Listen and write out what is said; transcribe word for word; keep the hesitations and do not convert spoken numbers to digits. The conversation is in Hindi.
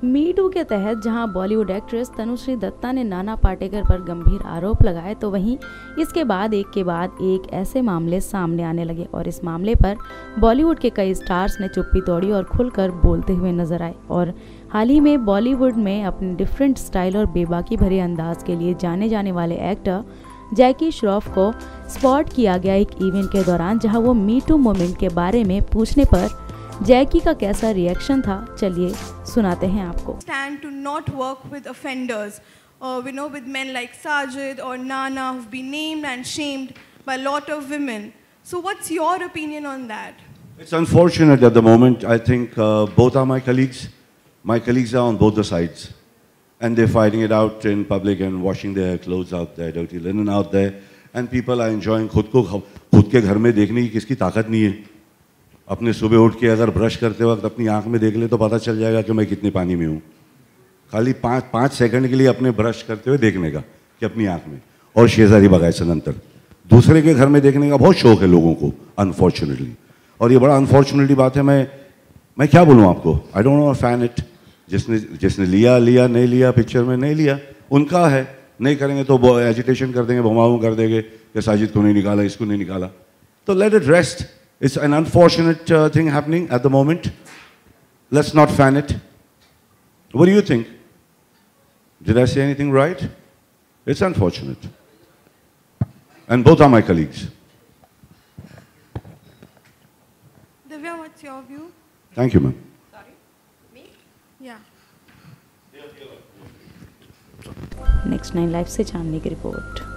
मी टू के तहत जहां बॉलीवुड एक्ट्रेस तनुश्री दत्ता ने नाना पाटेकर पर गंभीर आरोप लगाए, तो वहीं इसके बाद एक के बाद एक ऐसे मामले सामने आने लगे और इस मामले पर बॉलीवुड के कई स्टार्स ने चुप्पी तोड़ी और खुलकर बोलते हुए नजर आए। और हाल ही में बॉलीवुड में अपने डिफरेंट स्टाइल और बेबाकी भरे अंदाज के लिए जाने जाने वाले एक्टर जैकी श्रॉफ को स्पॉट किया गया एक इवेंट के दौरान, जहां वो मी टू मूवमेंट के बारे में पूछने पर जैकी का कैसा रिएक्शन था, चलिए सुनाते हैं आपको। Stand to not work with offenders. Uh, we know with men like Sajid or Nana who've been named and shamed by a lot of women. So what's your opinion on that? It's unfortunate at the moment. I think uh, both are my colleagues. My colleagues are on both the sides. And they're fighting it out in public and washing their clothes out there, dirty linen out there. And people are enjoying खुद को खुद के घर में देखने की किसकी ताकत नहीं है। अपने सुबह उठ के अगर ब्रश करते वक्त अपनी आंख में देख ले तो पता चल जाएगा कि मैं कितने पानी में हूँ। खाली पाँच पाँच सेकंड के लिए अपने ब्रश करते हुए देखने का कि अपनी आंख में, और शेजारी बगाए नंतर दूसरे के घर में देखने का बहुत शौक है लोगों को, अनफॉर्चुनेटली। और ये बड़ा अनफॉर्चुनेटली बात है। मैं मैं क्या बोलूँ आपको, I don't know fan it. जिसने जिसने लिया लिया नहीं लिया, पिक्चर में नहीं लिया, उनका है। नहीं करेंगे तो वो एजिटेशन कर देंगे, भमाऊ कर देंगे कि साजिद को नहीं निकाला, इसको नहीं निकाला। तो let it rest. It's an unfortunate uh, thing happening at the moment. Let's not fan it. What do you think? Did I say anything right? It's unfortunate. And both are my colleagues. Divya, what's your view? Thank you, ma'am. Sorry? Me? Yeah. Next nine live से जानने की रिपोर्ट।